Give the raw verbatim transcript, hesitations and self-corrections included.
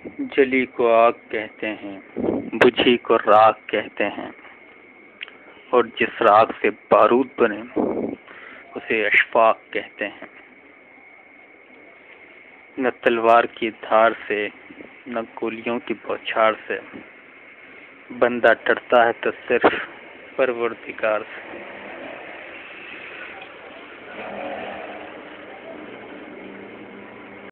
जली को आग कहते हैं, बुझी को राख कहते हैं, और जिस राख से बारूद बने उसे अशफाक कहते हैं। न तलवार की धार से न गोलियों की बौछार से बंदा डरता है तो सिर्फ परवरदिगार से।